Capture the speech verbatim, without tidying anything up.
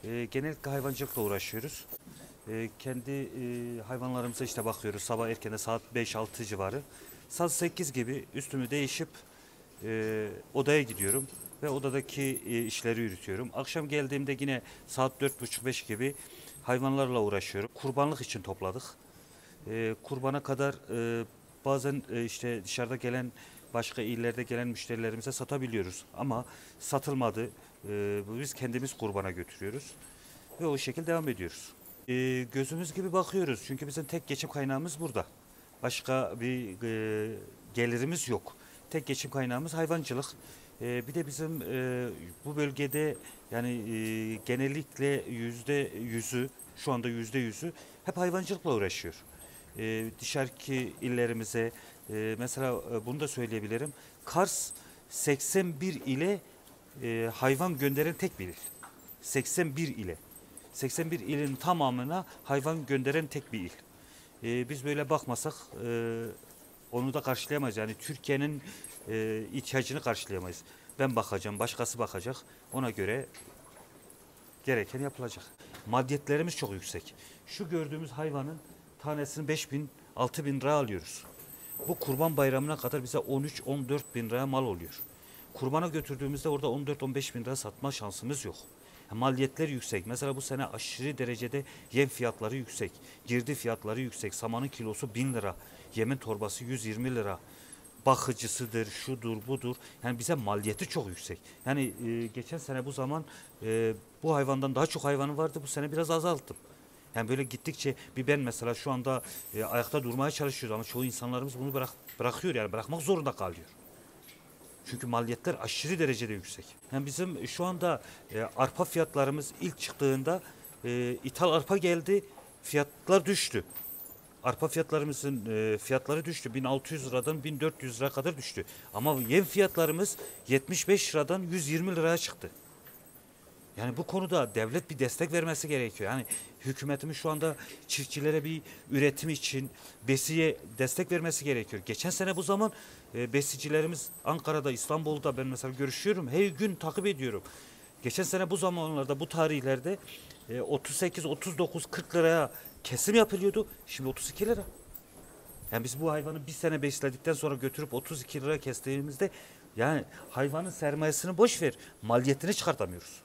E, genellikle hayvancılıkla uğraşıyoruz. E, kendi e, hayvanlarımıza işte bakıyoruz. Sabah erkene saat beş altı civarı. Saat sekiz gibi üstümü değişip e, odaya gidiyorum ve odadaki e, işleri yürütüyorum. Akşam geldiğimde yine saat dört buçuk beş gibi hayvanlarla uğraşıyorum. Kurbanlık için topladık. E, kurbana kadar e, bazen e, işte dışarıda gelen başka illerde gelen müşterilerimize satabiliyoruz. Ama satılmadı. E, biz kendimiz kurbana götürüyoruz ve o şekilde devam ediyoruz. E, gözümüz gibi bakıyoruz çünkü bizim tek geçim kaynağımız burada. Başka bir e, gelirimiz yok. Tek geçim kaynağımız hayvancılık. E, bir de bizim e, bu bölgede yani e, genellikle yüzde yüzü şu anda yüzde yüzü hep hayvancılıkla uğraşıyor. E, dışarıki illerimize e, mesela e, bunu da söyleyebilirim. Kars seksen bir ile e, hayvan gönderen tek bir il. seksen bir ile. seksen bir ilin tamamına hayvan gönderen tek bir il. E, biz böyle bakmasak e, onu da karşılayamayız. Yani Türkiye'nin e, ihtiyacını karşılayamayız. Ben bakacağım, başkası bakacak. Ona göre gereken yapılacak. Maddiyetlerimiz çok yüksek. Şu gördüğümüz hayvanın tanesini beş bin, altı bin lira alıyoruz. Bu kurban bayramına kadar bize on üç on dört bin liraya mal oluyor. Kurbana götürdüğümüzde orada on dört on beş bin lira satma şansımız yok. Maliyetler yüksek. Mesela bu sene aşırı derecede yem fiyatları yüksek. Girdi fiyatları yüksek. Samanın kilosu bin lira. Yemin torbası yüz yirmi lira. Bakıcısıdır, şudur, budur. Yani bize maliyeti çok yüksek. Yani e, geçen sene bu zaman e, bu hayvandan daha çok hayvanı vardı. Bu sene biraz azalttım. Yani böyle gittikçe bir ben mesela şu anda e, ayakta durmaya çalışıyoruz ama çoğu insanlarımız bunu bırak, bırakıyor yani bırakmak zorunda kalıyor. Çünkü maliyetler aşırı derecede yüksek. Yani bizim şu anda e, arpa fiyatlarımız ilk çıktığında e, ithal arpa geldi, fiyatlar düştü. Arpa fiyatlarımızın e, fiyatları düştü. bin altı yüz liradan bin dört yüz lira kadar düştü. Ama yem fiyatlarımız yetmiş beş liradan yüz yirmi liraya çıktı. Yani bu konuda devlet bir destek vermesi gerekiyor. Yani hükümetimiz şu anda çiftçilere bir üretim için besiye destek vermesi gerekiyor. Geçen sene bu zaman e, besicilerimiz Ankara'da, İstanbul'da ben mesela görüşüyorum. Her gün takip ediyorum. Geçen sene bu zamanlarda, bu tarihlerde e, otuz sekiz, otuz dokuz, kırk liraya kesim yapılıyordu. Şimdi otuz iki lira. Yani biz bu hayvanı bir sene besledikten sonra götürüp otuz iki lira kestiğimizde yani hayvanın sermayesini boş ver, maliyetini çıkartamıyoruz.